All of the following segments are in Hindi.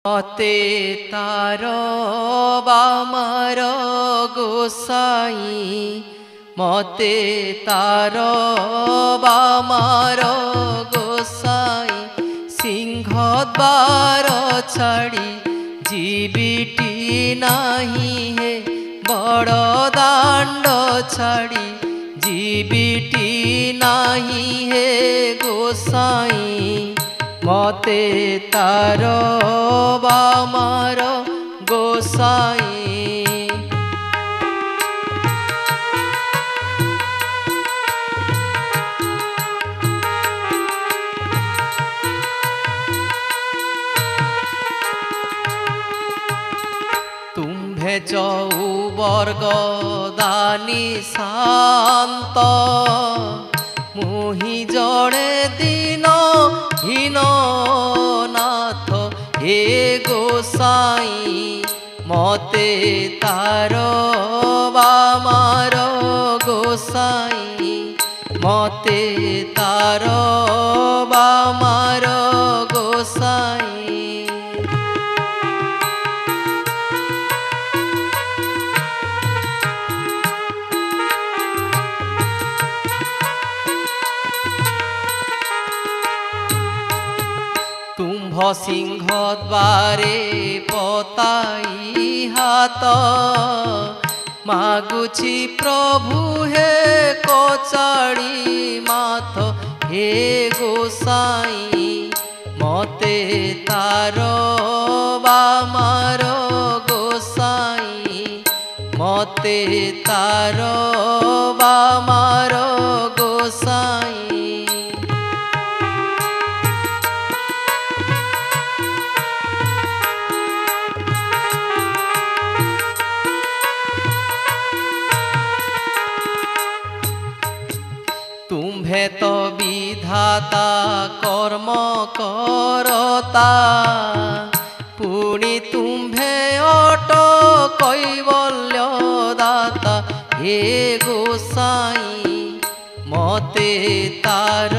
मते तार बामर गोसाई मते तार बामर गोसाई सिंहद्वार छाड़ी जीविटी नाही हे बड़ दांड छाड़ी जीविटी नाही हे गोसाई मते तार बामर गोसाई तुम्भे चौवर्ग दानी शांत मुहि जड़े दिन हीन नाथ हे गोसाई मते तार बामर गोसाई मते तार बामर गोसाई सिंह द्वारे पताई हाथ मागुछि प्रभु हे कोचाड़ी माथ हे गोसाई मते तार बामर गोसाई मते तार बामर गोसाई तुम्भे तो विधाता कर्म करता पुणी तुम्भे अट कैवल्य दाता हे गोसाई मते तार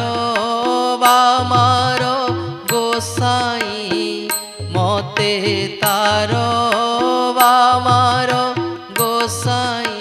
बामर गोसाई मते तार बामर गोसाई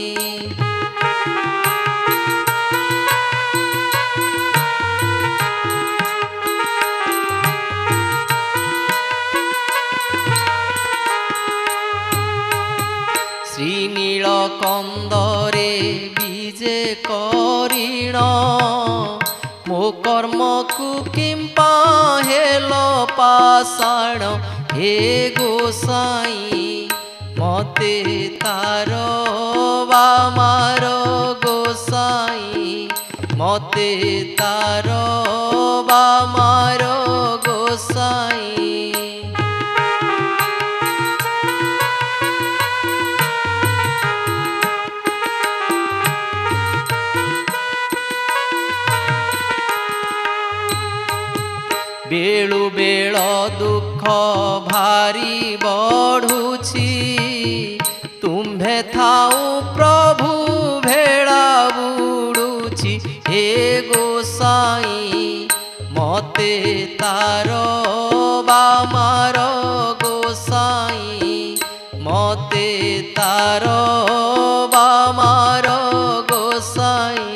श्रीनील कंदरे बीजे करिण मो कर्म को किंपा हेल पाषाण हे गोसाई मते तार बामर गोसाई मते तार बामर गोसाई बेलु बेल दुख भारी बढ़ुछि तुम्भे थाऊ प्रभु भेड़ा बुड़ुछि हे गोसाई मते तार बामर गोसाई मते तार बामर गोसाई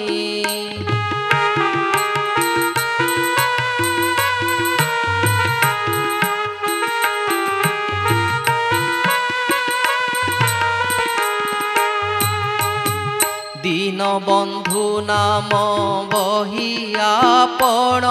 दीन बंधु नाम बही आपण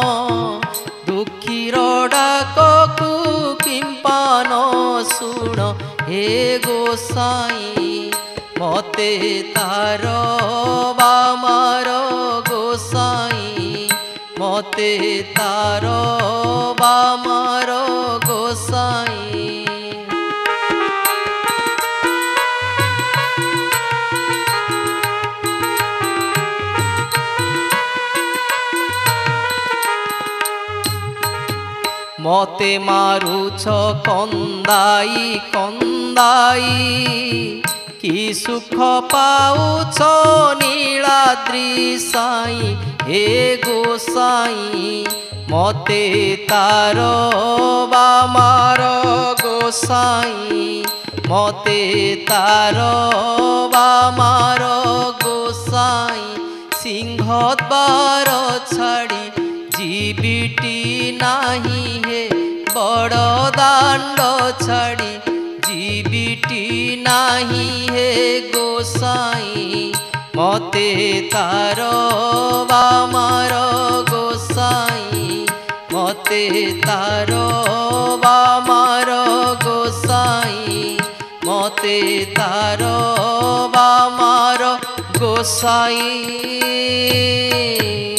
दुखीर डाकू किंपान शुण हे गोसाई मते तार बामर गोसाई मते तार बामर गोसाई मते मारुछ कंदाई कंदाई कि सुख पाउछ नीलाद्रि साई हे गोसाई मते तार बामार गोसाई मते तार बामार गोसाई सिंहद्वार छाड़ी जीविटी नाही हे बड़ दांड छाड़ी जीविटी नाही हे गोसाई मते तार बामार गोसाई मते तार बामार गोसाई मते तार बामार गोसाई।